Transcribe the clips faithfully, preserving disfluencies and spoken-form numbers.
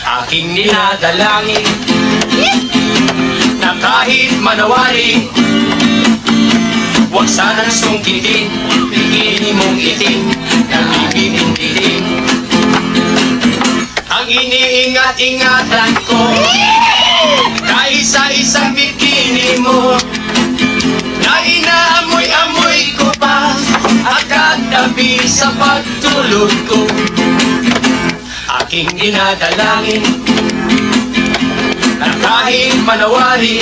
Aking dinadalangin na kahit manawari, huwag sanang sungkitin bikini mong itim na bibinin-bitin. Ang iniingat-ingatan ko na isa-isang bikini mo na inaamoy-amoy ko pa at katabi sa pagtulog ko. Aking dinadalangin na kahit manawari,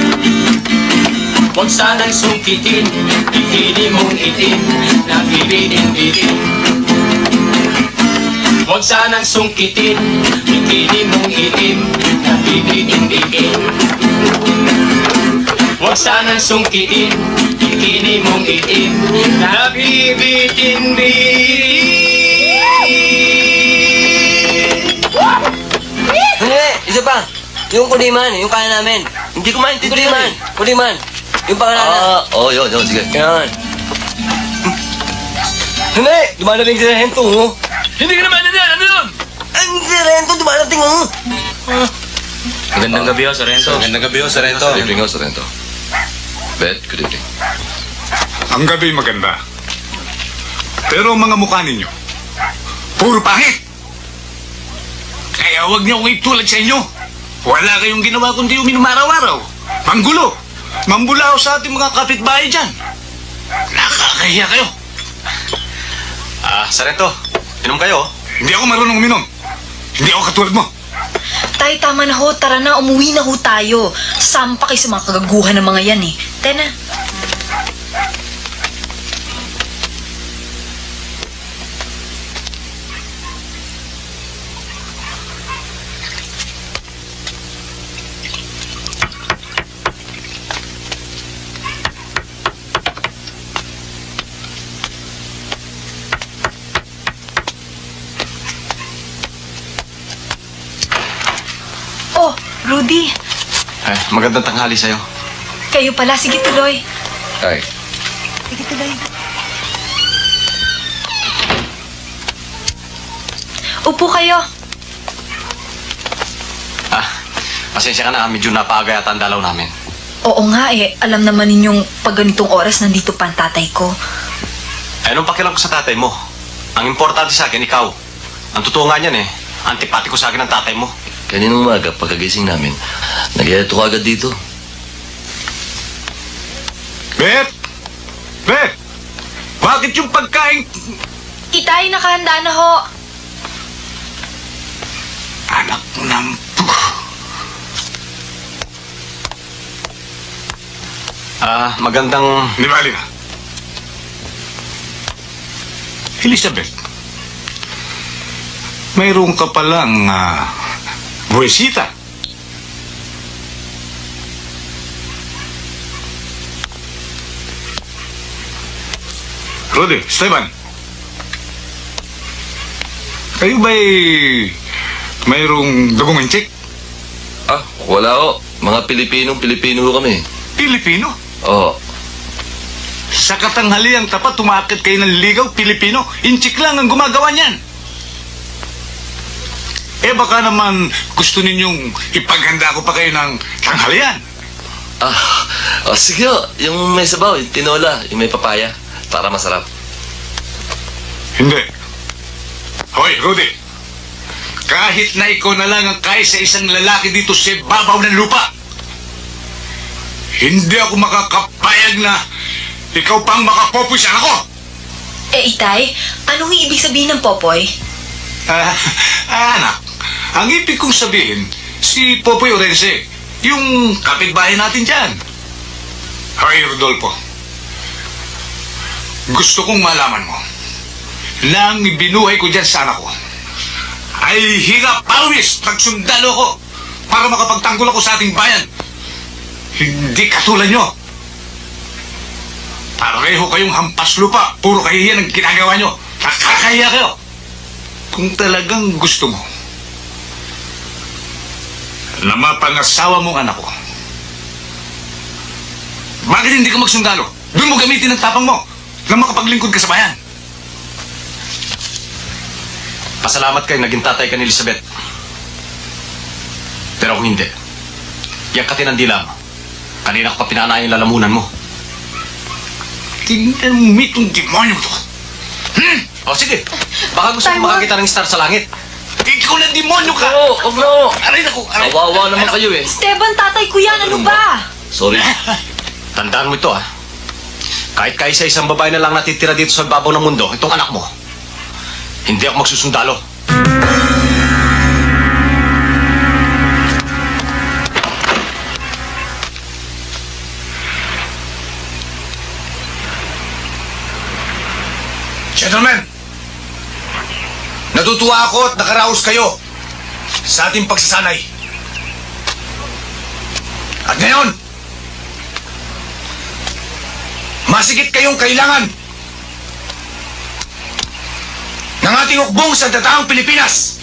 huwag sanang sungkitin bikini mong itim na bibinin-bitin. Huwag sanang sungkitin bikini mong itim na bibinin-bitin. Huwag sanang sungkitin bikini mong itim na bibinin-bitin. Hindi, isa pa. Yung kuliman, yung kaya namin. Hindi ko maintindihan. Kuliman, kuliman. Yung pangalanan. Ah, oo, oh, yun, yun, sige. Yan. Hindi, dumadating si Rento, oh. Hindi ka naman na ano yun? Ang si Rento, dumadating, oh. Magandang gabi, oh, Sorrento. Magandang gabi, oh, Sorrento. Good evening, oh, Sorrento. Beth, good evening. Ang gabi maganda. Pero ang mga mukha ninyo, puro pangit. Kaya huwag niyo akong itulad sa inyo. Wala kayong ginawa kundi uminom araw-araw. Manggulo. Mambulao sa ating mga kapitbahay dyan. Nakakahiya kayo. Ah, Sorrento, inom kayo. Hindi ako marunong uminom. Hindi ako katulad mo. Tay, tama na ho. Tara na, umuwi na ho tayo. Sampa kayo sa mga kagaguhan ng mga yan eh. Tayo na. Oh, Rudy. Ay, magandang tanghali sa'yo. Kayo pala. Sige, tuloy. Ay. Sige, tuloy. Upo kayo. Ah, pasensya ka na. Medyo napaaga yata ang dalaw namin. Oo nga eh. Alam naman ninyong pag ganitong oras nandito pa ang tatay ko. Eh, anong pakialam ko sa tatay mo? Ang importante sa akin, ikaw. Ang totoo nga niyan eh. Antipati ko sa akin ang tatay mo. Kaninang umaga, pagkagising namin, nagyayato ka agad dito. Bet! Bet! Bakit yung pagkain... Itay, nakahanda na ho. Anak ng... Ah, magandang... Di bali na. Elizabeth, mayroon ka palang... Uh, buwesita. Rudy, Esteban. Kayo ba'y mayroong dugong inchik? Ah, wala ho. Mga Pilipinong Pilipino ho kami. Pilipino? Oo. Sa katanghaliang tapat, tumakit kayo ng ligaw, Pilipino. Inchik lang ang gumagawa niyan. Eh baka naman gusto ninyong ipaghanda ko pa kayo ng tanghalian. Ah, oh, sige ho. Yung may sabaw, yung tinola, yung may papaya. Para masarap. Hindi. Hoy, Rudy. Kahit na ikaw na lang ang kaya sa isang lalaki dito sa babaw ng lupa, hindi ako makakapayag na ikaw pang makapopoy sa anak ko. Eh, Itay, anong ibig sabihin ng popoy? Ah, ah, anak. Ang ibig kong sabihin, si Popoy Orense, yung kapitbahay natin dyan. Hoy, Rodolfo. Gusto kong malaman mo na ang ibinuhay ko dyan sa anak ko ay hirap pawis pagsundalo ko para makapagtanggol ako sa ating bayan. Hindi katulad nyo. Pareho kayong hampas lupa. Puro kahihiyan ang ginagawa nyo. Nakakahiya kayo. Kung talagang gusto mo na mapangasawa mong anak ko, bakit hindi ka magsundalo? Doon mo gamitin ang tapang mo na makapaglingkod ka sa bayan. Pasalamat kayo, naging tatay ka ni Elizabeth. Pero kung hindi, yung katinandila mo, kanina ko pa pinanay yung lalamunan mo. Tingnan mo itong demonyo to. Hmm? O sige, baka gusto mo makakita ng star sa langit. Ikaw na demonyo ka! Oo, huwag na ho. Aray naku, aray. Kawawa naman kayo eh. Esteban, tatay ko yan. Ano ba? Sorry. Tandaan mo ito, ah. Kahit kaisa-isang babae na lang natitira dito sa babaw ng mundo, itong anak mo, hindi ako magsusundalo. Gentlemen, natutuwa ako at nakaraos kayo sa ating pagsasanay. At ngayon, masigit kayong kailangan ng ating ukbong sa dataang Pilipinas.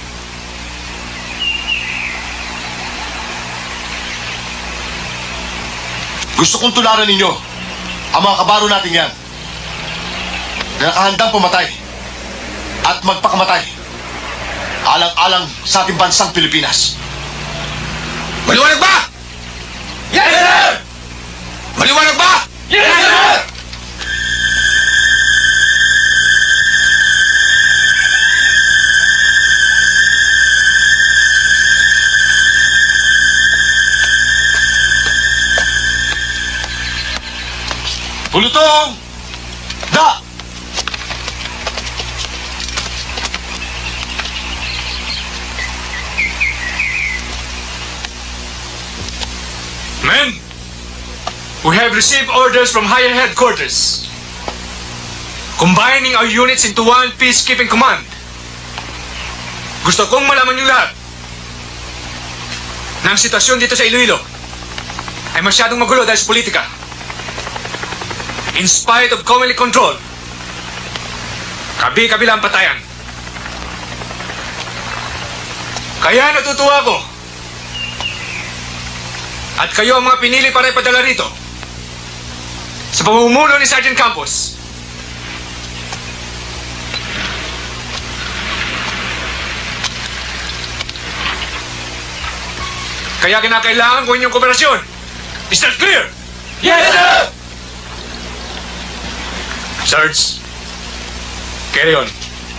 Gusto kong tularan ninyo ang mga kabaro natin yan na nakahandang pumatay at magpakamatay alang-alang sa ating bansang Pilipinas. Maliwanag ba? Yes, sir! Maliwanag ba? Yes, sir! Pulutong! Da! Men, we have received orders from higher headquarters, combining our units into one peacekeeping command. Gusto kong malaman niyo lahat na ang sitwasyon dito sa Iloilo ay masyadong magulo dahil sa politika. In spite of commonly control, kabi-kabila ang patayan. Kaya natutuwa ko at kayo ang mga pinili para ipadala rito sa pamumuno ni Sergeant Campos. Kaya kinakailangan ko inyong kooperasyon. Is that clear? Yes, sir! Sarge, carry on.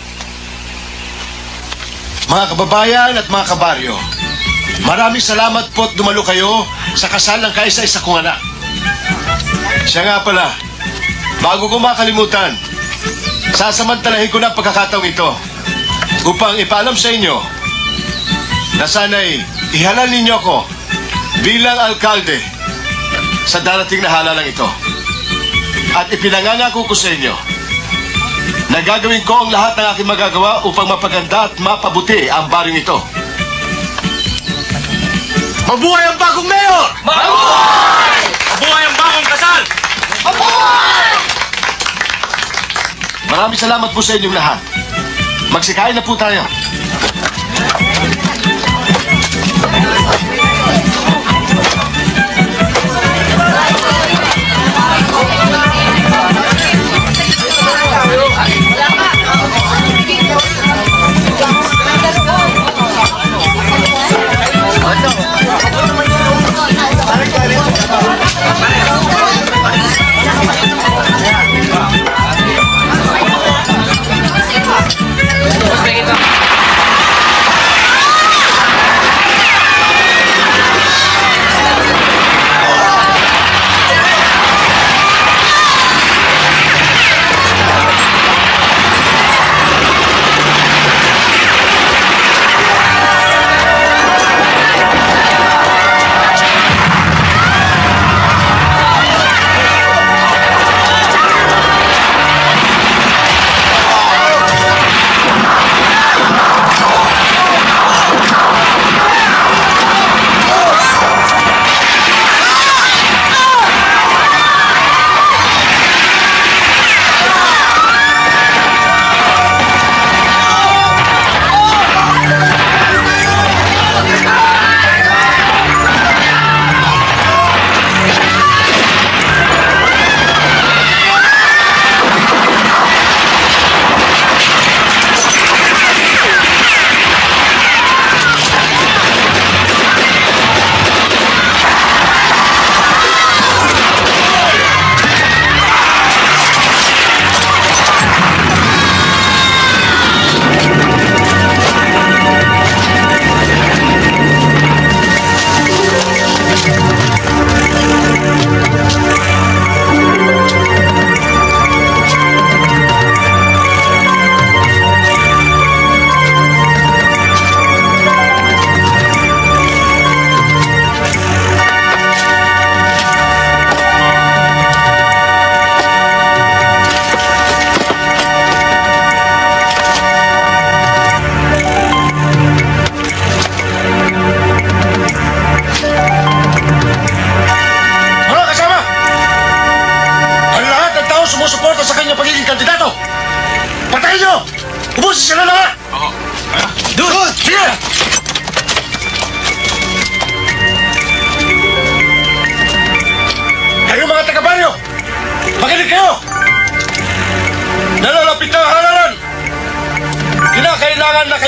Mga kababayan at mga kabaryo, maraming salamat po't dumalo kayo sa kasal ng kaisa-isa kong anak. Siya nga pala, bago ko makalimutan, sasamantalahin ko na ang pagkakataong ito upang ipaalam sa inyo na sana'y ihalal ninyo ako bilang alkalde sa darating na halalang ito. At ipinangangako ko sa inyo na gagawin ko ang lahat ng aking magagawa upang mapaganda at mapabuti ang baryong ito. Mabuhay ang bagong mayor! Mabuhay! Mabuhay ang bagong kasal! Maraming salamat po sa inyong lahat. Magsikain na po tayo.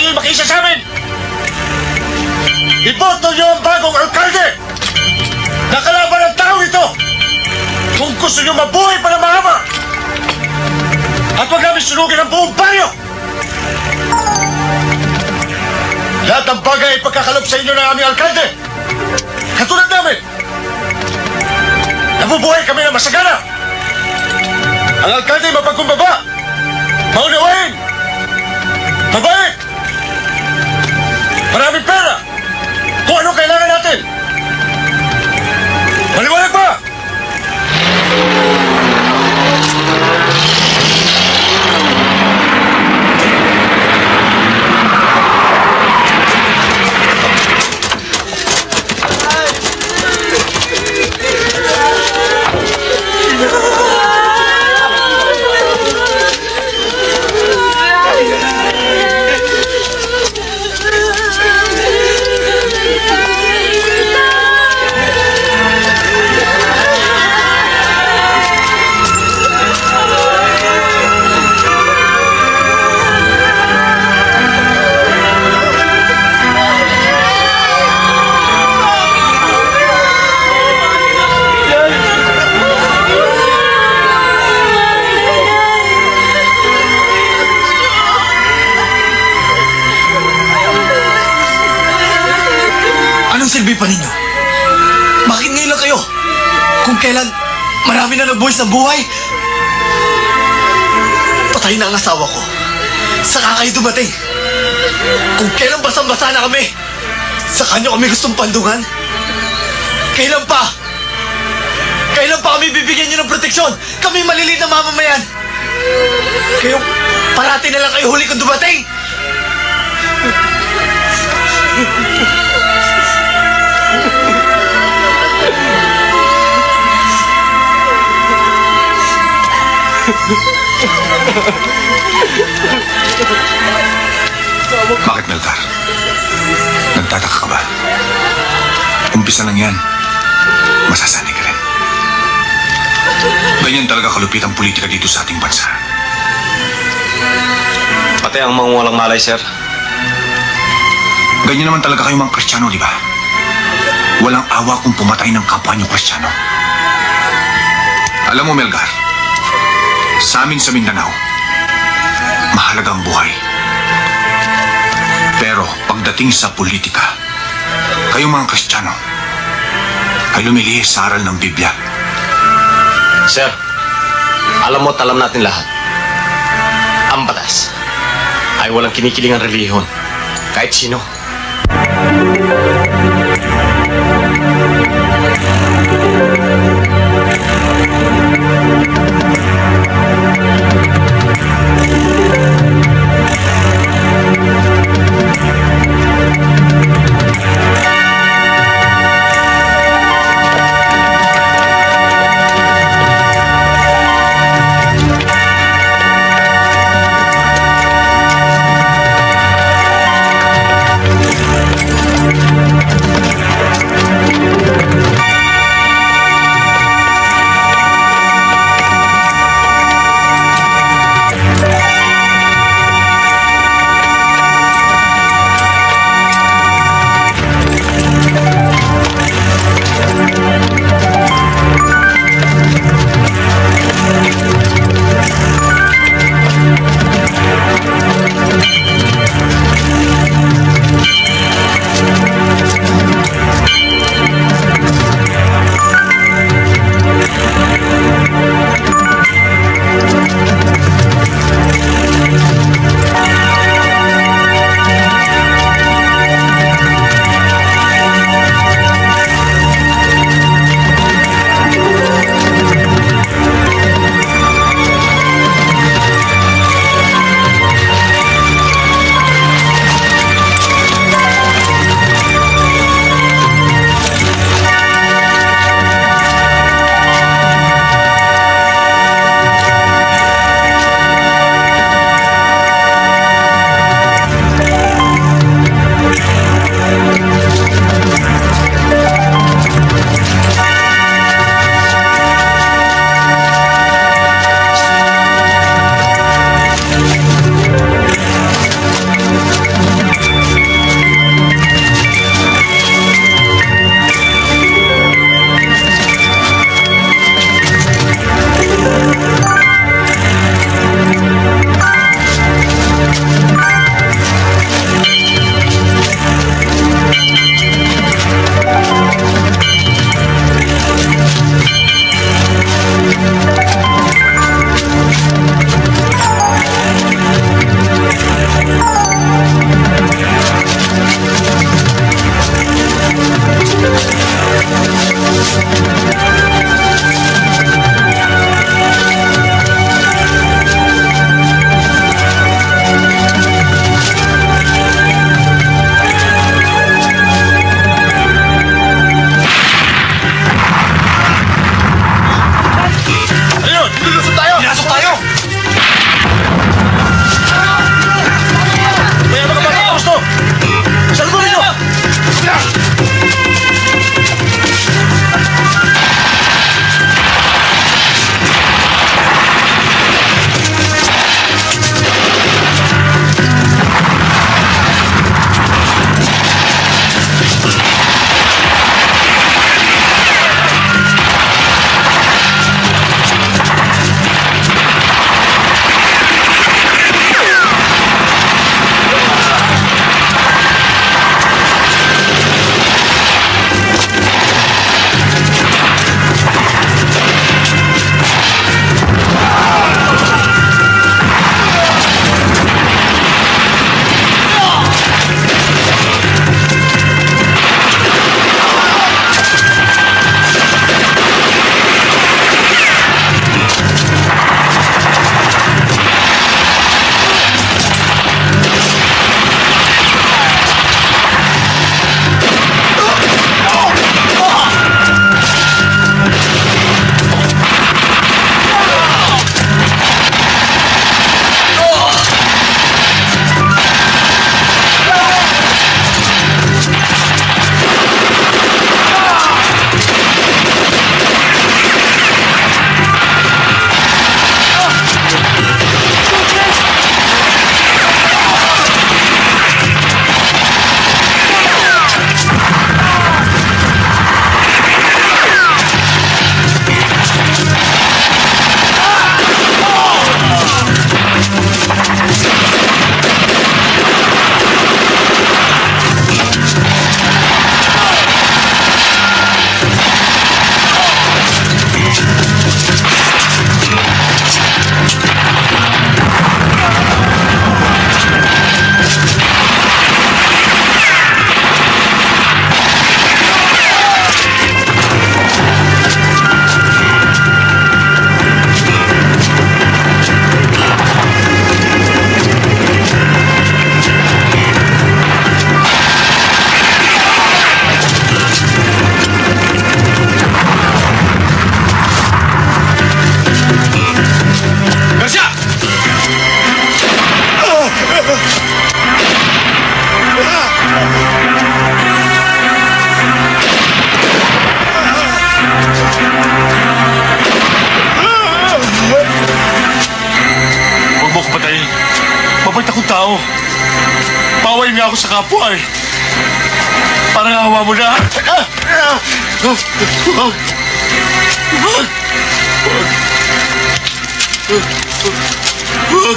kayo makiisa sa amin! Iboto niyo ang bagong alkalde! Nakalaban ang tao ito! Kung gusto niyo mabuhay pa na mahaba! At huwag namin sunugin ang buong baryo! Lahat ng bagay ay pagkakalap sa inyo ng aming alkalde! Katulad namin! Nabubuhay kami na masagana! Ang alkalde ay mapagkumbaba! Maunawain! Mabait! Maraming pera! Kung anong kailangan natin! Maliwanag ba? Silbi pa ninyo? Bakit ngayon lang kayo? Kung kailan marami na nagbuwis ng buhay? Patay na ang asawa ko. Saka kayo dumating. Kung kailan basang-basa na kami, saka nyo kami gustong pandungan? Kailan pa? Kailan pa kami bibigyan nyo ng proteksyon? Kami maliliit na mamamayan. Kayo, parati na lang kayo huli kung dumating. Bakit, Melgar? Nagtataka ka ba? Umpisa lang yan. Masasanay ka rin. Ganyan talaga kalupit ang politika dito sa ating bansa. Pati ang mga walang malay, sir. Ganyan naman talaga kayo mga Kristiyano, di ba? Walang awa kung pumatay ng kapwa niyo Kristiyano. Alam mo, Melgar, sa amin sa Mindanao, mahalaga ang buhay. Pero pagdating sa politika, kayong mga Kristiyano ay lumilihis sa aral ng Biblia. Sir, alam mo at alam natin lahat. Ang batas ay walang kinikilingang relihon. Kahit sino. nga ako sa kapwa eh. Parang awa mo na. Ah! Ah! Ah! Wag! Wag! Wag! Wag!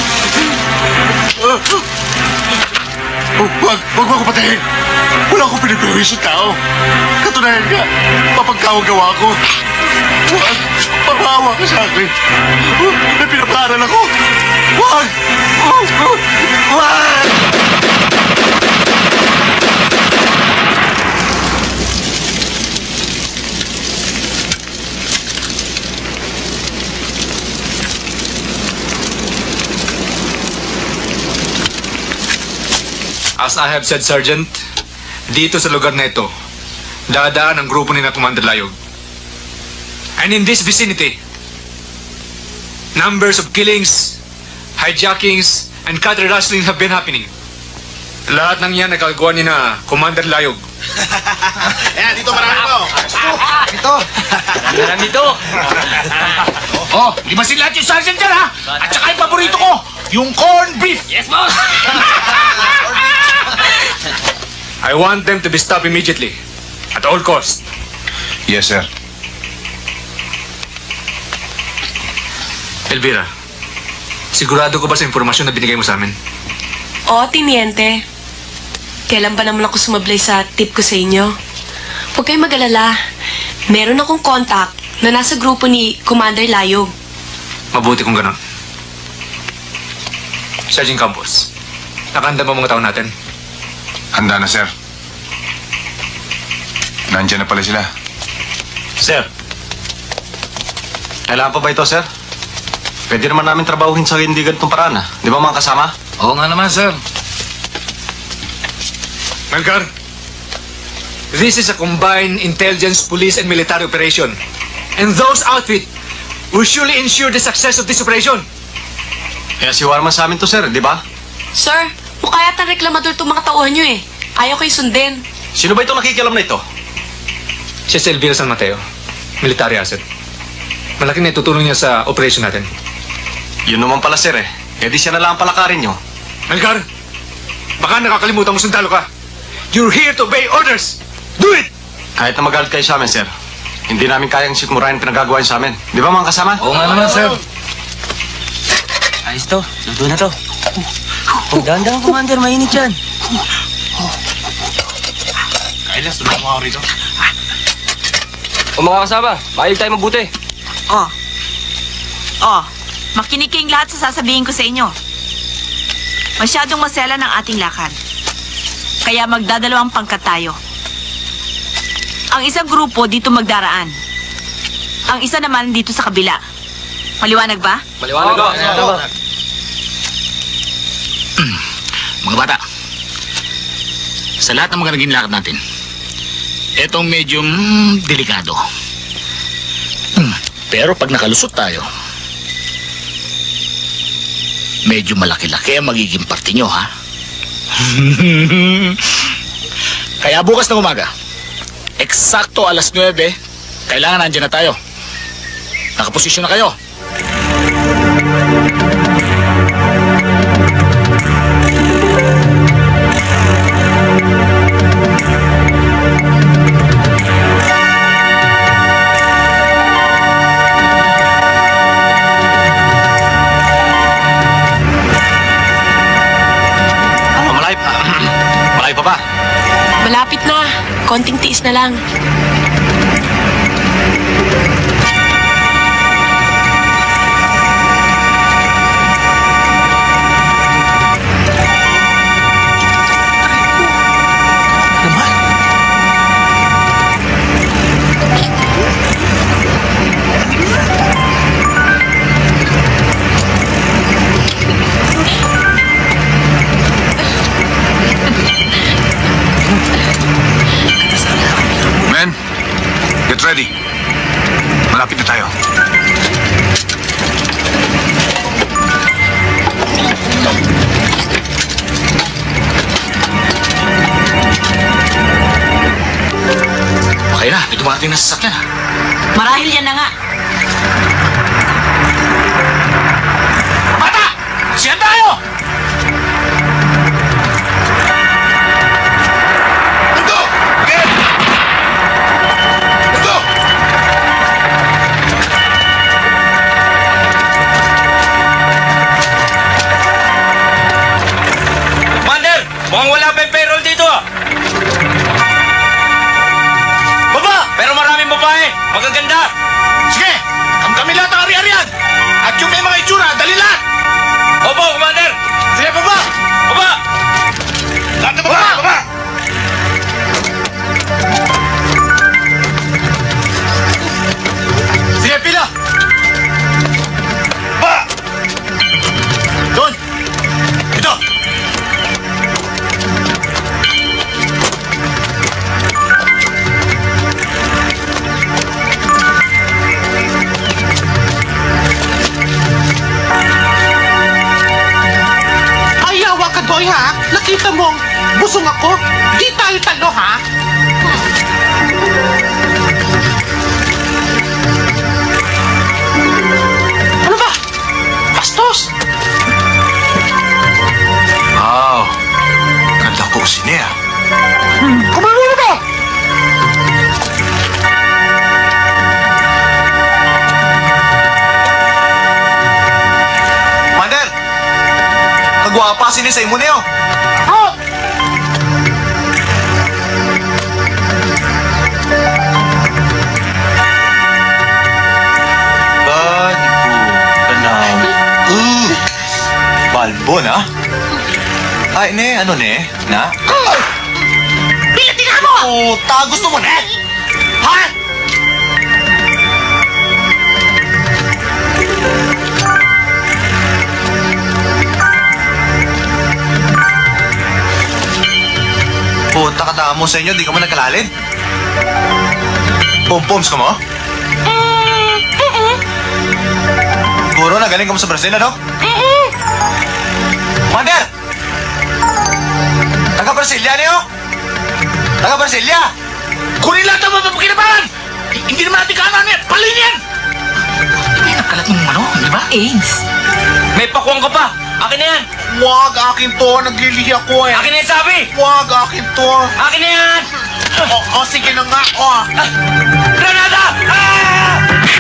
Wag! Wag mo ako patayin! Wala akong pinagpawis sa tao. Katunayan ka, mapagkawagawa ko. Wag! Pamahawa ka sa akin. May pinaparal ako. Wag! Wag! As I have said, Sergeant, dito sa lugar na ito, dadaan ang grupo ni na Commander Layog. And in this vicinity, numbers of killings, hijackings, and cattle rustling have been happening. Lahat ng yan nagkagawa ni na Commander Layog. Ayan, dito marami ko. Ito. Nandito. Oh, limasin lahat yung sergeant dyan, ha? At saka yung paborito ko, yung corned beef. Yes, boss. I want them to be stopped immediately, at all cost. Yes, sir. Elvira, sigurado ko ba sa impormasyon na binigay mo sa amin? Oo, Tiniente. Kailan ba naman ako sumablay sa tip ko sa inyo? Huwag kayong mag-alala. Meron akong contact na nasa grupo ni Commander Layog. Mabuti kung ganon. Sergeant Campos, nakahanda ba mga tao natin? Handa na, sir. Nandiyan na pala sila. Sir, kailangan pa ba ito, sir? Pwede naman namin trabahuhin sa hindi ganitong paraan, ah. Di ba mga kasama? Oo nga naman, sir. Melgar, this is a combined intelligence, police, and military operation. And those outfit will surely ensure the success of this operation. Kaya siwara man sa amin to, sir, di ba? Sir, mukha yata reklamador itong mga tauhan nyo eh. Ayaw kayo sundin. Sino ba itong nakikialam na ito? Siya si Elvira San Mateo, military asset. Malaki na itutulong niya sa operation natin. Yun naman pala, sir, eh. Eh di siya na lang ang palakarin nyo. Melgar, baka nakakalimutan mo sundalo ka. You're here to obey orders. Do it! Kahit na magalit kayo sa amin, sir, hindi namin kayang sikmurahin pinagagawa niyo sa amin. Di ba mga kasama? Oo nga naman, sir. Ayos to. Luto na to. Oh, dahan-dahan, Commander. Mainit yan. Kailas, tulungan mo ako rito. O mga kasama, maayos tayo mabuti. Oh. Oh, makinig kayong lahat sa sasabihin ko sa inyo. Masyadong masela ng ating lakad. Kaya magdadalawang pangkat tayo. Ang isang grupo dito magdaraan. Ang isa naman dito sa kabila. Maliwanag ba? Maliwanag ba? Mga bata, sa lahat ng mga naging lakad natin, etong medyo mm, delikado. Hmm, pero pag nakalusot tayo, medyo malaki-laki ang magiging parte nyo, ha? Kaya bukas na umaga, eksakto alas nuwebe, kailangan nandiyan na tayo. Nakaposisyon na kayo. Malapit na. Konting tiis na lang. Get ready. Malapit na tayo. Okay na, may dumating na sasakyan. Marahil yan na nga. Bata! Siyan tayo! Kumain na ka! Mander! Kagwapa sini sa imo niyo! Oh! Bani po, kanam. Uh! Balbo na? Ay, ne, ano ne? Na? Pilitin mo! Oh, ta, gusto mo ne? Ha? Punta ka tama mo sa inyo, di ka mo nagkalalin? Pum-pums ka mo? Siguro na galing ka mo sa Brazil, ano? Mander! Taga-Brasilia niyo? Taga-Brasilia! Kunin lahat ang mapapakinabangan! Hindi naman natin kaano yan! Palin yan! Hindi nagkalat mong ano, di ba? AIDS. May pakuwang ka pa. Akin na yan. Huwag, akin to. Naglilihi ako eh. Akin na yan, sabi. Huwag, akin to. Akin na yan. O, o sige na nga. O. Granada! Ah!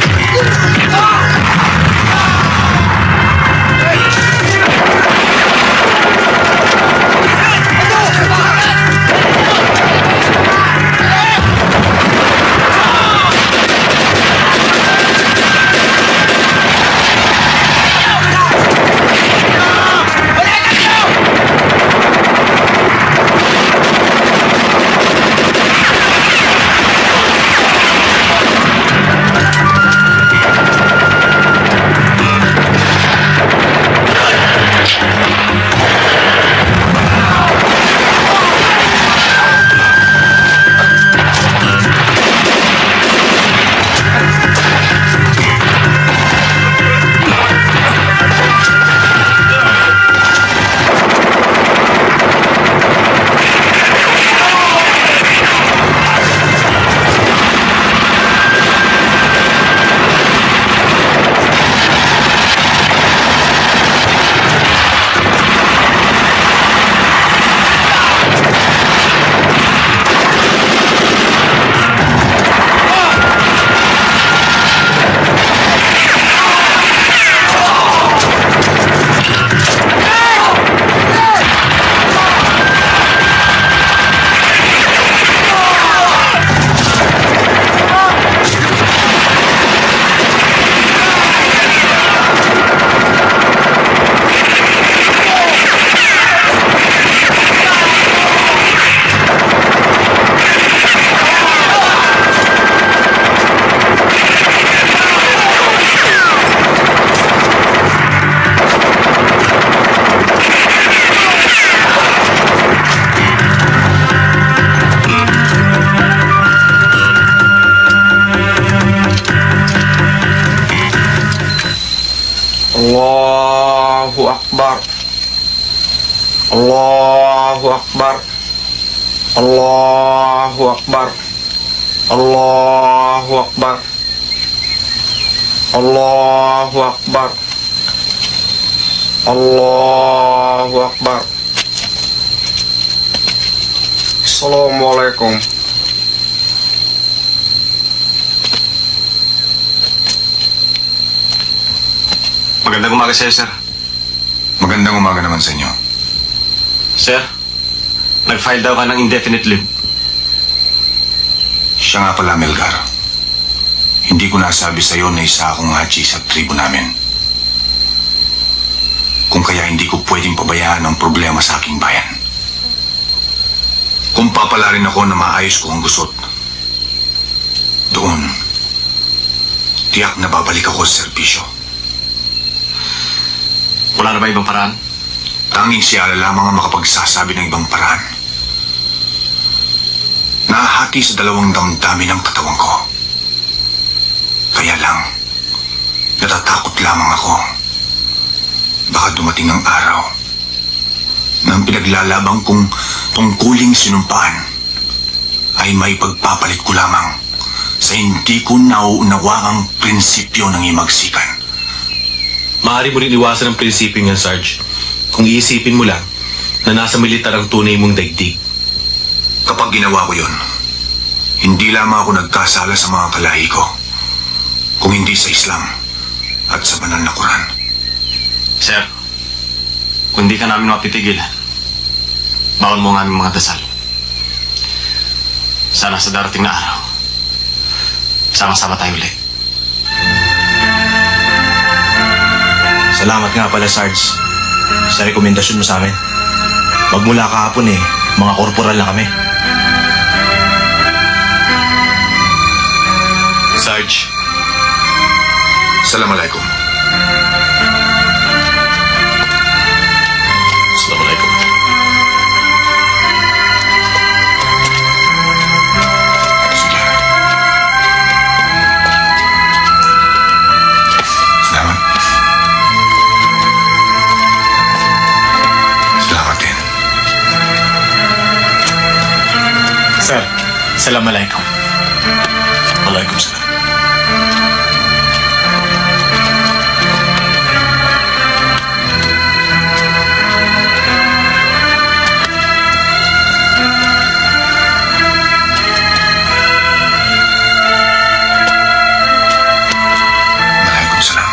Allahu Akbar. Allahu Akbar. Allahu Akbar. Allahu Akbar. Allahu Akbar. Allahu Akbar. Assalamualaikum. Magandang umaga sa'yo, sir. Magandang umaga naman sa inyo. Sir, nag-file daw ka ng indefinite leave. Siya nga pala, Melgar. Hindi ko nasabi sa'yo na isa akong hachi sa tribo namin. Kung kaya hindi ko pwedeng pabayaan ang problema sa aking bayan. Kung papala rin ako na maayos ko ang gusot, doon, tiyak na babalik ako sa serbisyo. Wala na ba ibang paraan? Tanging si Ala lamang ang makapagsasabi ng ibang paraan. Nahahati sa dalawang damdamin ang katawan ko. Kaya lang, natatakot lamang ako. Baka dumating ang araw na ang pinaglalabang kong tungkuling sinumpaan ay may pagpapalit ko lamang sa hindi ko nauunawang prinsipyo ng himagsikan. Maaari mo rin iwasan ang prinsipyo niyan, Sarge. Kung iisipin mo lang na nasa militar ang tunay mong daigdig. Kapag Kapag ginawa ko yun, hindi lamang ako nagkasala sa mga kalahi ko, kung hindi sa Islam at sa banal na Quran. Sir, kung hindi ka namin mapipigilan, bawal mo ang aming mga dasal. Sana sa darating na araw, sama-sama tayo ulit. Salamat nga pala, Sarge, sa rekomendasyon mo sa amin. Magmula kahapon eh, mga korporal na kami. Sarge, Assalamualaikum. Assalamualaikum. Sige. Salamat. Salamat din. Sir, Assalamualaikum. Waalaikumsalam. Waalaikumsalam.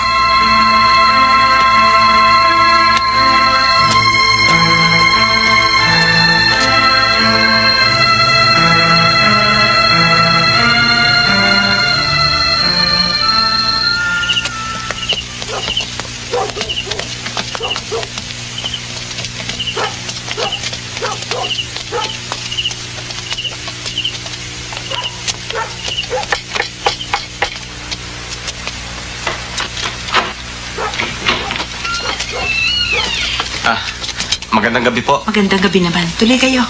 Ah, magandang gabi po. Magandang gabi naman. Tuloy kayo.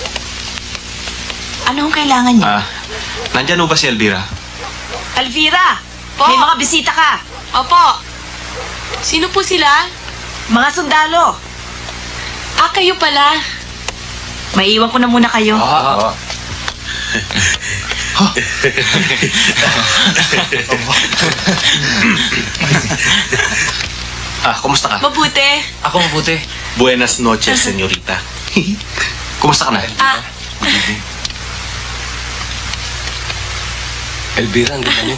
Ano ang kailangan niyo? Ah, nandyan ho ba si Elvira? Alvira! Po? May mga bisita ka. Opo. Sino po sila? Mga sundalo. Ah, kayo pala. Maiiwan ko na muna kayo. Oo. Ah, kumusta ka? Mabuti. Ako mabuti. Buenas noches, senyorita. Kumusta ka na? Ah, Elvira, ang ganda niyo.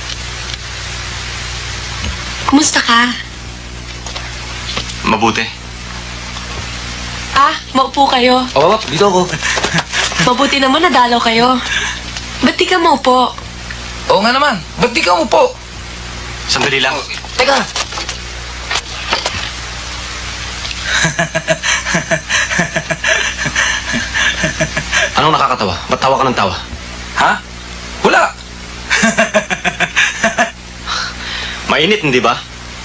kumusta ka? Mabuti. Ah, maupo kayo. Oo, dito ako. Mabuti naman nadalaw kayo. Ba't di ka maupo? Oo nga naman. Ba't di ka umupo? Sandali lang. Teka! Anong nakakatawa? Ba't tawa ka ng tawa? Ha? Wala. Mainit, hindi ba?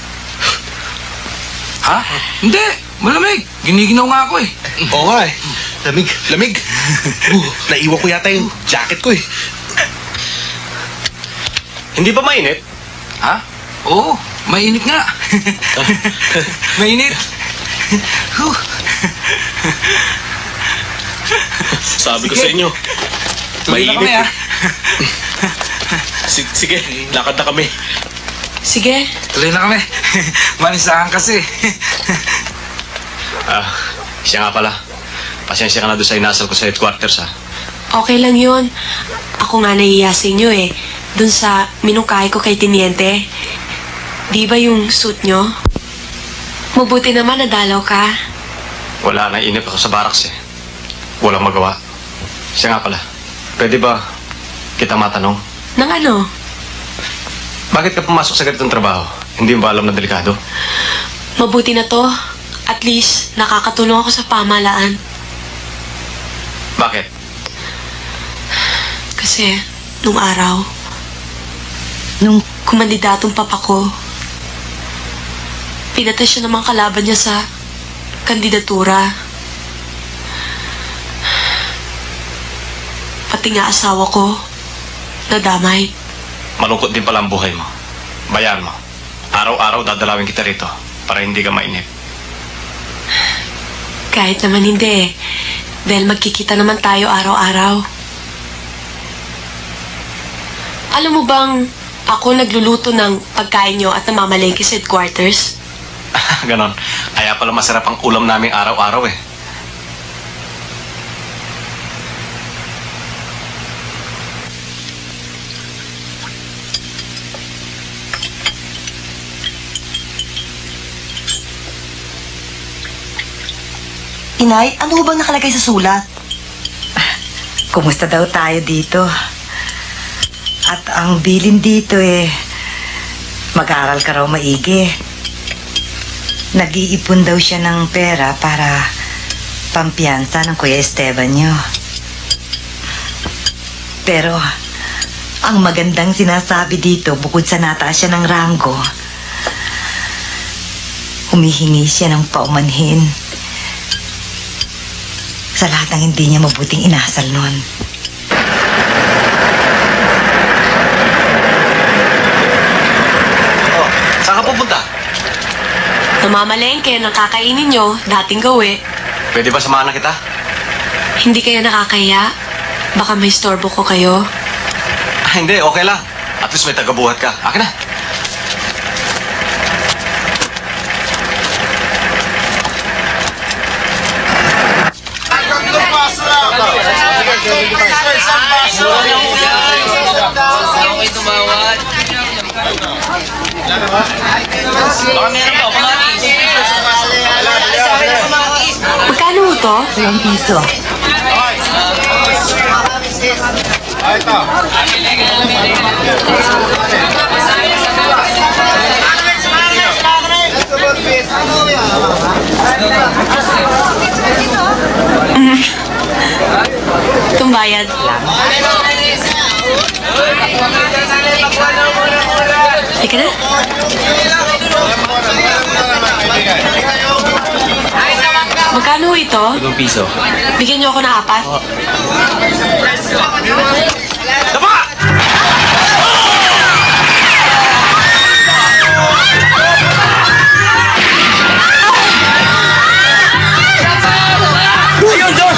Ha? Hindi. Malamig. Giniginaw nga ako eh. Oo nga eh. Lamig, lamig. Uh, naiwan ko yata yung jacket ko eh. Hindi ba mainit? Ha? Oo. Mainit nga. Mainit. Huh. Sabi ko Sige. sa inyo. Tuloy na kami Mainit ah. Sige, sige, lakad na kami. Sige. Tuloy na kami. Manisahan kasi. Ah, siya nga pala. Pasensya ka na doon sa inasal ko sa headquarters, ha? Okay lang yun. Ako nga nahiya sa inyo eh. Dun sa minungkahi ko kay Tiniente. Di ba yung suit nyo? Mabuti naman nadalaw ka. Wala, naiinip ako sa barracks, eh. Walang magawa. Siya nga pala. Pwede ba kita matanong? Nang ano? Bakit ka pumasok sa ganitong trabaho? Hindi mo ba alam na delikado? Mabuti na to. At least, nakakatulong ako sa pamahalaan. Bakit? Kasi, nung araw, nung kumandidatong papa ko, pinatas siya namang kalaban niya sa kandidatura. Pati nga asawa ko, nadamay. Malungkot din pala ang buhay mo. Bayan mo. Araw-araw dadalawin kita rito para hindi ka mainip. Kahit naman hindi eh. Dahil magkikita naman tayo araw-araw. Alam mo bang ako nagluluto ng pagkain nyo at namamalengke sa headquarters? Ganon. Kaya pala masarap ang ulam naming araw-araw, eh. Inay, ano ho bang nakalagay sa sulat? Kumusta daw tayo dito? At ang bilin dito eh, mag-aral ka raw maigi. Nag-iipon daw siya ng pera para pampiyansa ng Kuya Esteban niyo. Pero, ang magandang sinasabi dito, bukod sa nataas siya ng ranggo, humihingi siya ng paumanhin sa lahat ng hindi niya mabuting inasal nun. Oh, saan ka pupunta? Namamalengke ng kakainin nyo, dating gawi. Pwede ba samahan na kita? Hindi kayo nakakaya? Baka may storbo ko kayo. Ah, hindi, okay lang. At least may tagabuhat ka. Akin na. Magkano ho to? Ilang piso. Mm. Itong bayad. Teka na. Magkano ito? Ilang piso. Bigyan niyo ako ng apat. Dapa! Ayun, John!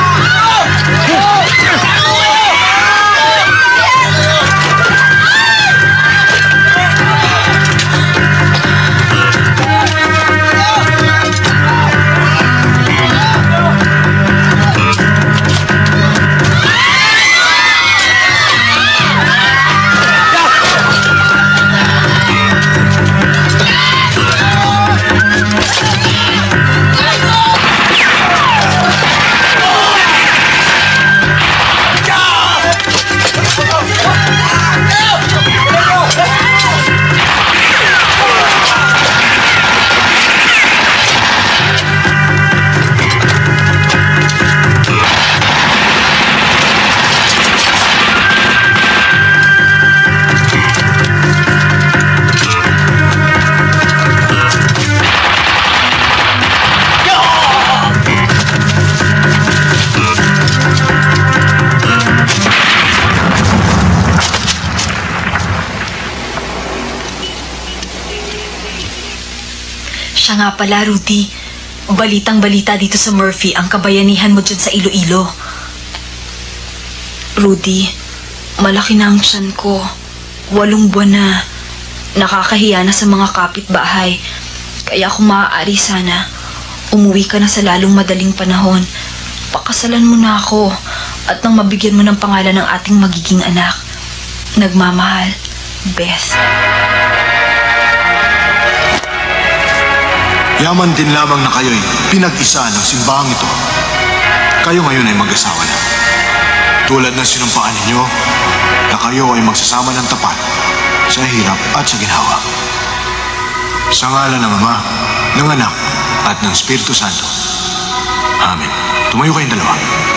Siya nga pala, Rudy. Balitang-balita dito sa Murphy ang kabayanihan mo dyan sa Iloilo. Rudy, malaki na ang tiyan ko. Walong buwan na. Nakakahiya na sa mga kapitbahay. Kaya kung maaari sana, umuwi ka na sa lalong madaling panahon. Pakasalan mo na ako at nang mabigyan mo ng pangalan ng ating magiging anak. Nagmamahal, Beth. Yaman din lamang na kayo'y pinag-isa ng simbahang ito. Kayo ngayon ay mag-asawa na. Tulad ng sinumpaan ninyo, na kayo ay magsasama ng tapat sa hirap at sa ginhawa. Sa ngalan ng Ama, ng Anak, at ng Espiritu Santo. Amen. Tumayo kayong dalawa.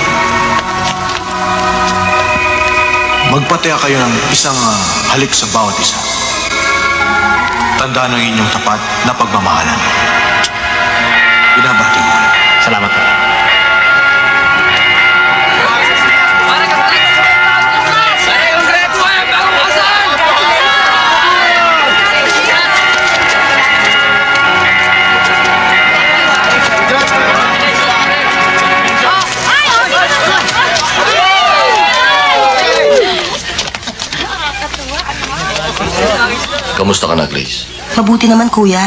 Magpataya kayo ng isang uh, halik sa bawat isa. Tandaan ang inyong tapat na pagmamahalan. Binabati mo. Salamat po. Kamusta ka na, Grace? Mabuti naman, kuya.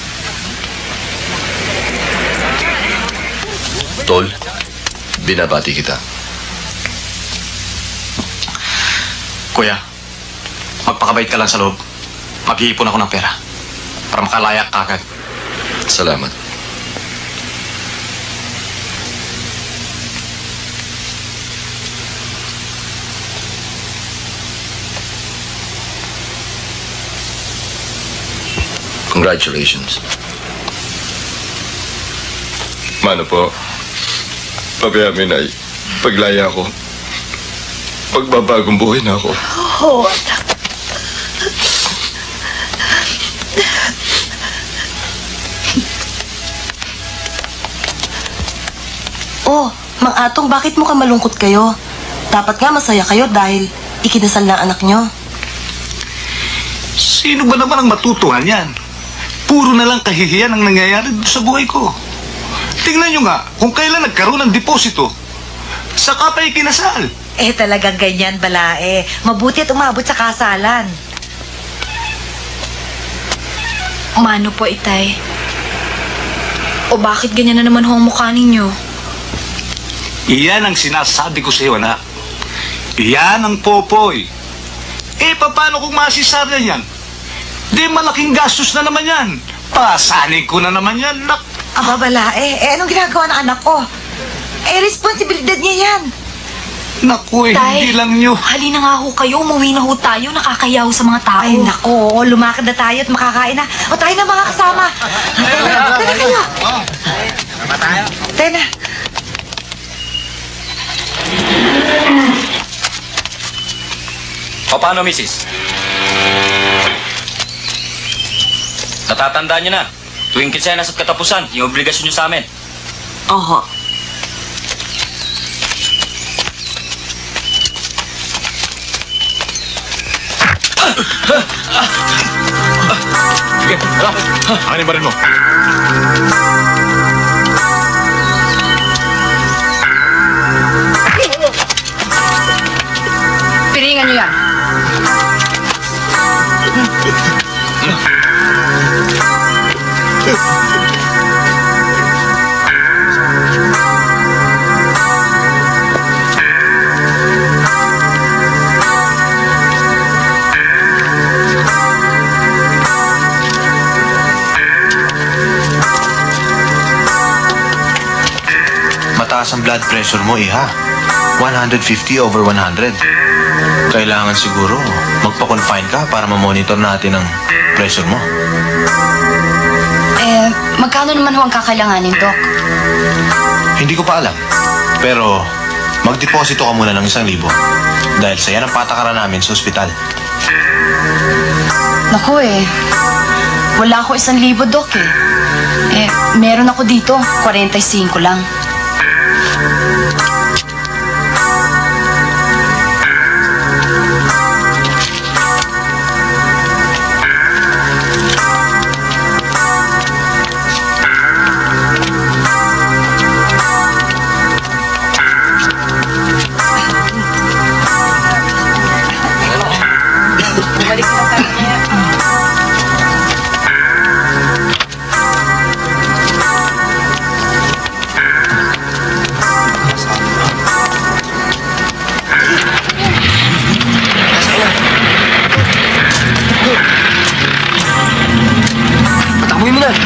Tol, binabati kita. Kuya, magpakabait ka lang sa loob. Mag-iipon ako ng pera para makalayak ka agad. Salamat. Congratulations. Mano po, pabiyamin ay paglaya ko. Pagbabagong buhay na ako. Oo, anak. Oh, Mang Atong, bakit mo ka malungkot kayo? Dapat nga masaya kayo dahil ikinasal na anak nyo. Sino ba naman ang matutuhan yan? Puro na lang kahihiyan ang nangyayari sa buhay ko. Tingnan nyo nga kung kailan nagkaroon ng deposito. Saka pa ikinasal. Eh, talagang ganyan, Balae. Mabuti at umabot sa kasalan. Mano po, Itay? O bakit ganyan na naman ho ang mukha ninyo? Iyan ang sinasabi ko sa iyo, anak. Iyan ang popoy. Eh, paano kung masisarya yan? Di malaking gastos na naman yan. Pasanin ko na naman yan, nak. Aba, Balae, eh anong ginagawa ng anak ko? Eh, responsibilidad niya yan. Naku, eh, Tay, hindi lang nyo. halina nga ho kayo, umuwi na ho tayo, nakakayaw sa mga tao. Ay, nako, lumakad na tayo at makakain na. O, tayo na mga kasama. Tayo na, tayo na kayo. Tama tayo. Tayo na. O paano, misis? Natatandaan niyo na, tuwing kinsenas at katapusan, yung obligasyon niyo sa amin. Oho. Sige, tara. Akin ba rin mo? Piringan niyo yan. Mataas ang blood pressure mo, Iha. one fifty over one hundred. Kailangan siguro magpa-confine ka para ma-monitor natin ang pressure mo. Eh, magkano naman ho ang kakailanganin, Dok? Hindi ko pa alam. Pero magdeposito ka muna ng isang libo. Dahil sa yan ang patakaran namin sa ospital. Naku eh, wala ako isang libo, Dok eh. Eh, meron ako dito, forty-five lang. Patakuin mo na.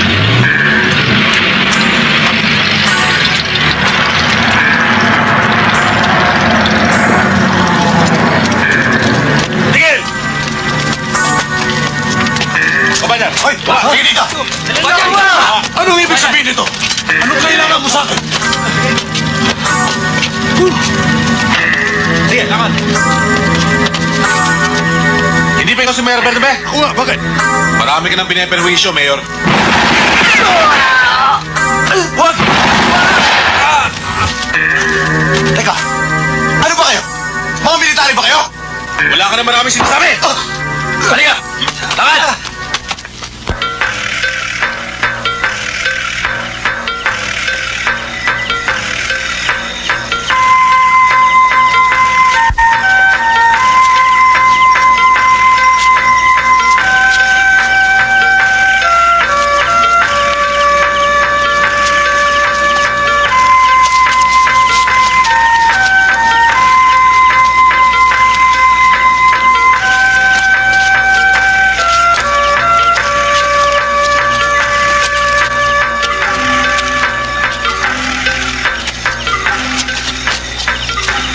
Tigil! Kabayan! Hoy! Tigil dito! Kabayan! Anong ibig sabihin nito? Anong kailangan mo sa akin? Sige, laman! Hindi pa ikaw si Mayor Bernabe? Ako nga, bakit? Marami ka nang pinaperwisyo, Mayor. Huwag! Teka, ano ba kayo? Mga military ba kayo? Wala ka na maraming sinasabi! Halika! Lakad!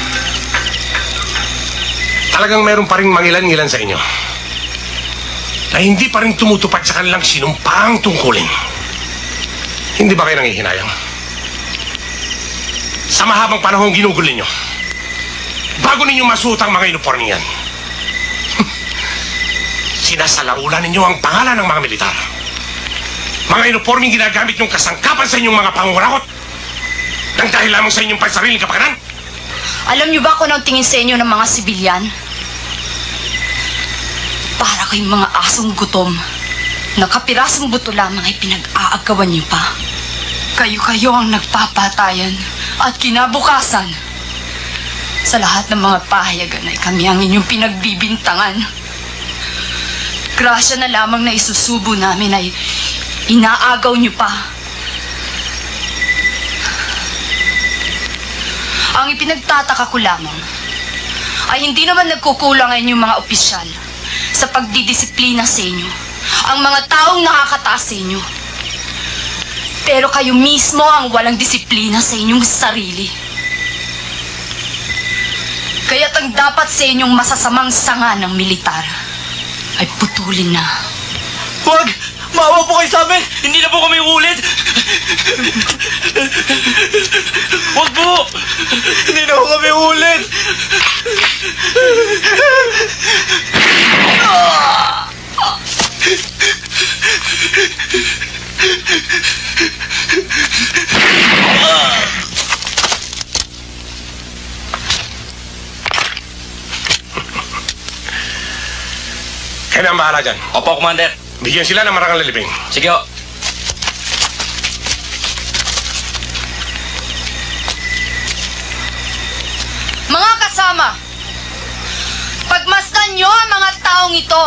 Talagang meron pa rin mangilan-ngilan sa inyo. na hindi pa rin tumutupad sa kanilang sinumpang tungkulin. Hindi ba kayo nangihinayang? Sa mahabang panahon ginugol ninyo, bago ninyo masuot ang mga uniforme yan, sinasalaulan ninyo ang pangalan ng mga militar. Mga uniformeng ginagamit yung kasangkapan sa inyong mga pangurakot nang dahil lamang sa inyong pansariling kapakanan. Alam niyo ba kung anong tingin sa inyo ng mga sibilyan? Para kayong mga asong gutom na kapirasong buto lamang ay pinag-aagawan niyo pa. Kayo-kayo ang nagpapatayan at kinabukasan. Sa lahat ng mga pahayagan ay kami ang inyong pinagbibintangan. Grasya na lamang na isusubo namin ay inaagaw niyo pa. Ang ipinagtataka ko lamang ay hindi naman nagkukulang ang inyong mga opisyal sa pagdidisiplina sa inyo, ang mga taong nakakataas sa inyo. Pero kayo mismo ang walang disiplina sa inyong sarili. Kaya't ang dapat sa inyong masasamang sanga ng militar ay putulin na. Huwag! Maawa po kayo sa amin! Hindi na po kami ulit! Huwag po! Hindi na po kami ulit! Kaya na ang bahala dyan. Opo, Commander. Bigyan sila ng marangal na libing. Sige ho. Mga kasama, pagmasdan nyo ang mga taong ito.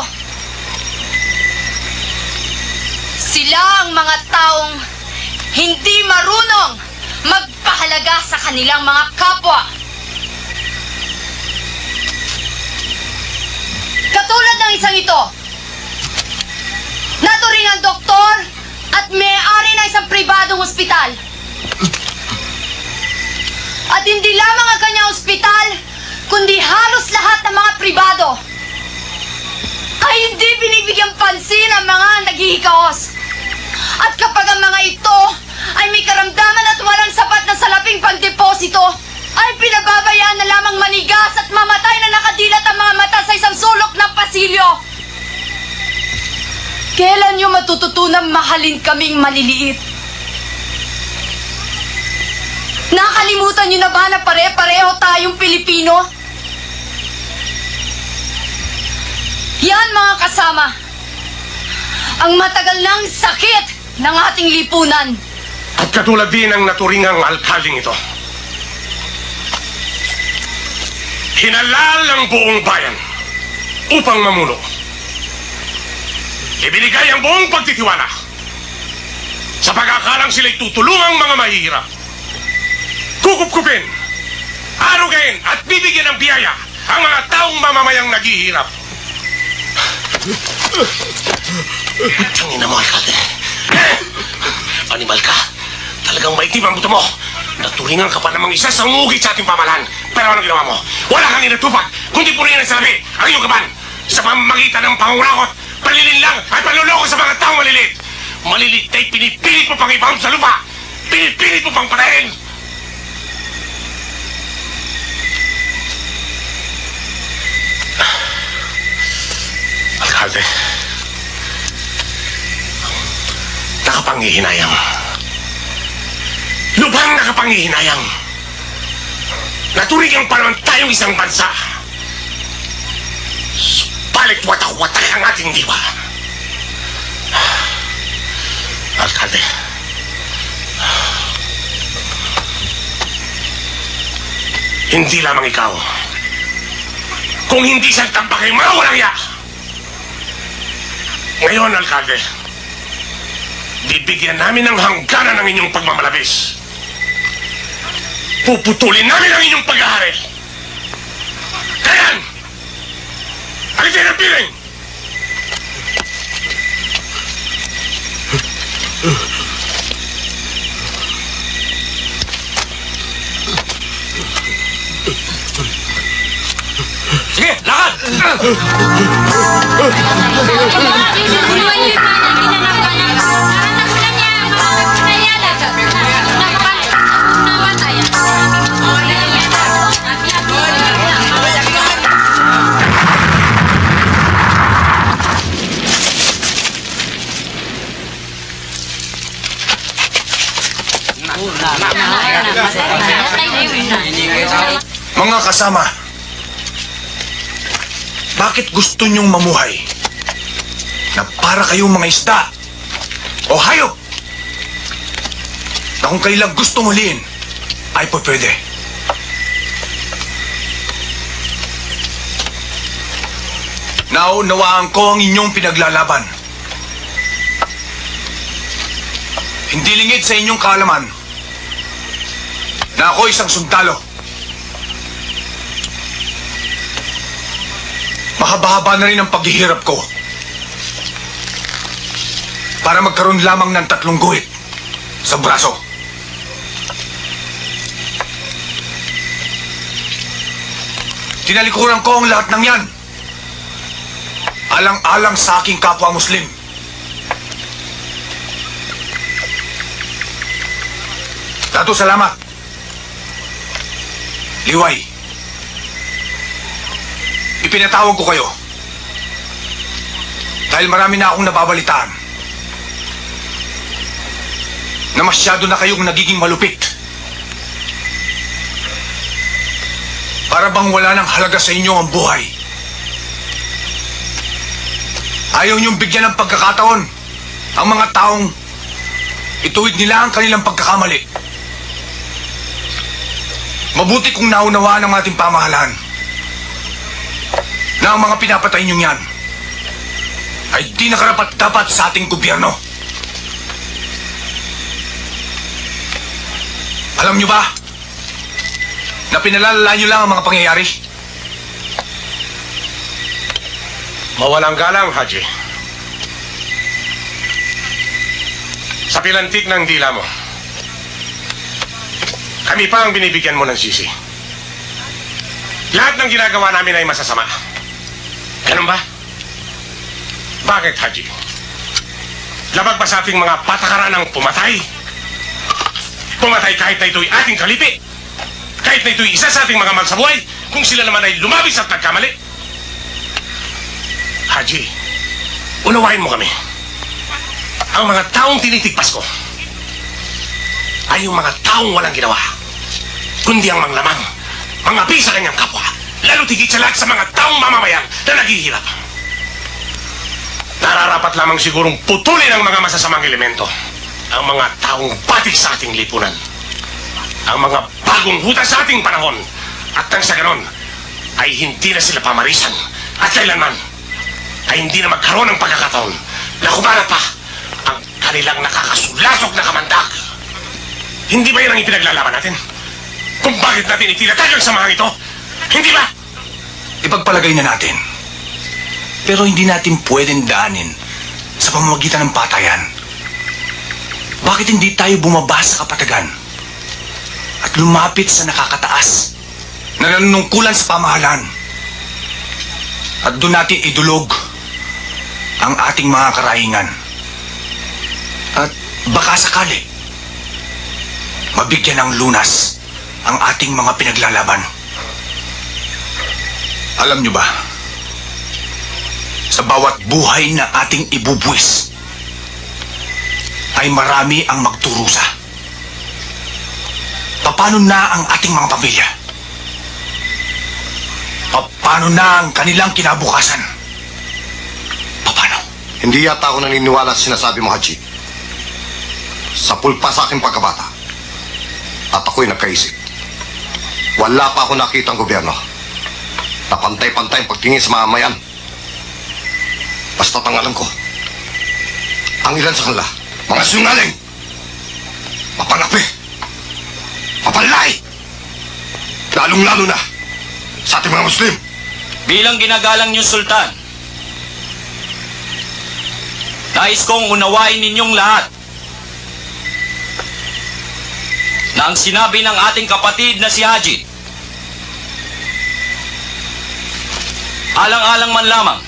Sila ang mga taong hindi marunong magpahalaga sa kanilang mga kapwa. Katulad ng isang ito, naturingang doktor at may-ari ng isang pribadong ospital. At hindi lamang ang kanyang ospital, kundi halos lahat ng mga pribado ay hindi binibigyang pansin ang mga naghihikaos. At kapag ang mga ito ay may karamdaman at walang sapat na salaping pangdeposito, ay pinababayaan na lamang manigas at mamatay na nakadilat ang mga mata sa isang sulok ng pasilyo. Kailan nyo matututunang mahalin kaming maliliit? Nakalimutan nyo na ba na pare-pareho tayong Pilipino? Yan mga kasama, ang matagal ng sakit ng ating lipunan. At katulad din ang naturingang alkaling ito, hinalal ang buong bayan upang mamuno. Ibinigay ang buong pagtitiwala sa pag-akalang sila'y tutulungang mga mahihirap. Kukupkupin, arugain at bibigyan ng biyaya ang mga taong mamamayang naghihirap. Tangina mo, alkalde. Animal ka. Talagang maitim ang buto mo. Naturingan ka pa namang isa sa ngugit sa ating pamalan. Pero ano ginawa mo? Wala kang inatupag, kundi purihan ang salabi ang iyong kaban. Sa pamamagitan ng pangurakot, palilin lang at panluloko sa mga taong malilit. Malilit ay pinipilit mo pang ibaon sa lupa. Pinipilit mo pang patayin. Alkalde, nakapangihinayang. Lubhang nakapangihinayang. Naturigang pa naman tayong isang bansa. Subalit watak-watak ang ating diwa. Alkalde, hindi lamang ikaw. Kung hindi siyang tambak ay mga walang iya. Ngayon, Alkalde, bibigyan namin ng hangganan ng inyong pagmamalabis. Puputulin namin ang inyong pag-ahari. Kayan! Alitin ang piling! Sige, lakad! Mga kasama, bakit gusto niyong mamuhay na para kayong mga isda o hayop na kung kayo lang gustong huliin ay po pwede? Naunawaan ko ang inyong pinaglalaban. Hindi lingid sa inyong kaalaman na ako isang sundalo. Mahaba-haba na rin ang paghihirap ko para magkaroon lamang ng tatlong guhit sa braso. Tinalikuran ko ang lahat ng yan, alang-alang sa aking kapwa Muslim. Dato, salamat. Liway, ipinatawag ko kayo dahil marami na akong nababalitaan na masyado na kayong nagiging malupit. Para bang wala nang halaga sa inyo ang buhay. Ayaw niyong bigyan ng pagkakataon ang mga taong ituwid nila ang kanilang pagkakamali. Mabuti kung naunawaan ng ating pamahalaan na ang mga pinapatay niyong yan ay di nakarapat-dapat sa ating gobyerno. Alam niyo ba na pinalalala niyo lang ang mga pangyayari? Mawalang galang, Haji. Sa pilantik ng dila mo, kami pa ang binibigyan mo ng sisi. Lahat ng ginagawa namin ay masasama. Ganun ba? Bakit, Haji? Labag ba sa ating mga patakaran ang pumatay? Pumatay kahit na ito'y ating kalipi? Kahit na ito'y isa sa ating mga magsabuhay? Kung sila naman ay lumabis at nagkamali? Haji, unawain mo kami. Ang mga taong tinitigpas ko ay yung mga taong walang ginawa, kundi ang manglamang, mga api sa kanyang kapwa, lalo tigit sa lahat sa mga taong mamamayan na naghihirap. Nararapat lamang sigurong putulin ang mga masasamang elemento, ang mga taong batik sa ating lipunan, ang mga bagong hutas sa ating panahon, at nang sa ganon ay hindi na sila pamarisan at kailanman ay hindi na magkaroon ng pagkakataon na kumalat pa ang kanilang nakakasulasok na kamandag. Hindi ba yan ang ipinaglalaban natin? Kung bakit natin itinatag ang samahan ito? Hindi ba? Ipagpalagay na natin. Pero hindi natin pwedeng daanin sa pamamagitan ng patayan. Bakit hindi tayo bumaba sa kapatagan at lumapit sa nakakataas na nanunungkulan sa pamahalaan? At doon natin idulog ang ating mga karahingan. At baka sakali mabigyan ng lunas ang ating mga pinaglalaban. Alam niyo ba, sa bawat buhay na ating ibubuwis ay marami ang magturusa. Paano na ang ating mga pamilya? Paano na ang kanilang kinabukasan? Paano? Hindi yata ako naniniwala sa sinasabi mo, Haji. Sa pulpa sa aking pagkabata, at ako'y nagkaisip, wala pa ako nakita ang gobyerno na pantay-pantay ang pagtingin sa mamamayan. Basta ang alam ko, ang ilan sa kanila, mga sinungaling, mapanapi, mapanlay, lalong-lalo na sa ating mga Muslim. Bilang ginagalang niyo, Sultan, nais kong unawain ninyong lahat na ang sinabi ng ating kapatid na si Haji Alang-alang man lamang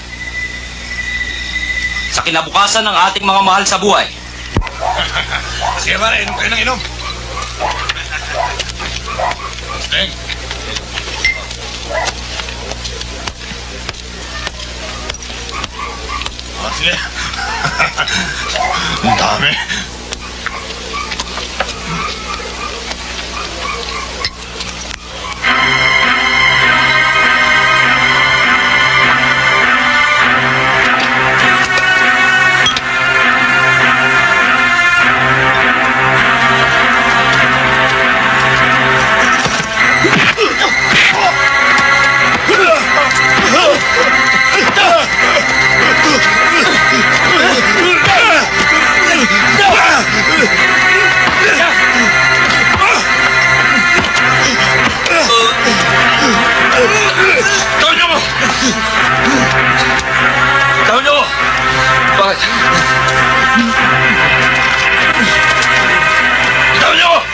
sa kinabukasan ng ating mga mahal sa buhay. Sige pare, inom kayo ng inom. Steng. Oh, sige. Ang dami. Tawag niyo mo! Tawag niyo mo! Bakit? Tawag niyo mo!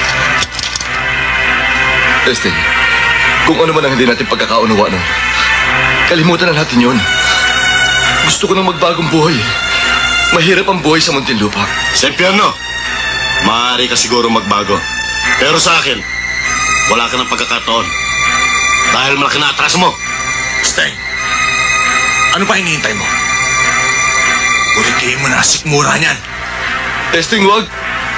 Este, kung ano man ang hindi natin pagkakaunawaan, kalimutan na natin yun. Gusto ko nang magbagong buhay. Mahirap ang buhay sa Muntinlupa. Sempiano, maaari ka siguro magbago. Pero sa akin, wala ka ng pagkakataon. Dahil malaki na atras mo. Steng, ano pa hinihintay mo? Ulitin mo na sikmura niyan. Testing, wag.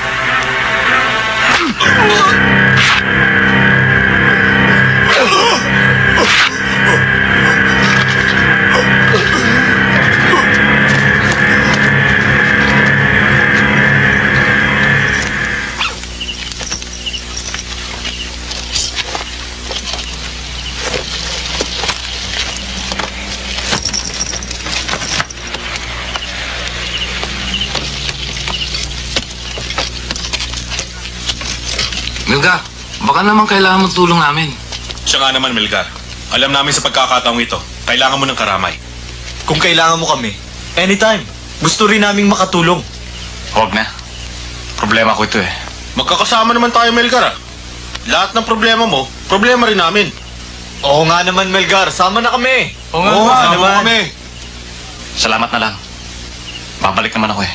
Melgar, baka naman kailangan mo tulong namin. Siya nga naman, Melgar. Alam namin sa pagkakataong ito, kailangan mo ng karamay. Kung kailangan mo kami, anytime. Gusto rin naming makatulong. Huwag na. Problema ko ito eh. Magkakasama naman tayo, Melgar ah. Lahat ng problema mo, problema rin namin. Oo nga naman, Melgar. Sama na kami. Oo nga, Oo nga sama naman. kami. Salamat na lang. Babalik naman ako eh.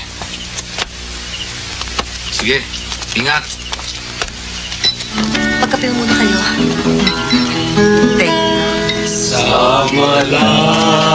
Sige, ingat. Magkape muna kayo. Thank you. Sama lang.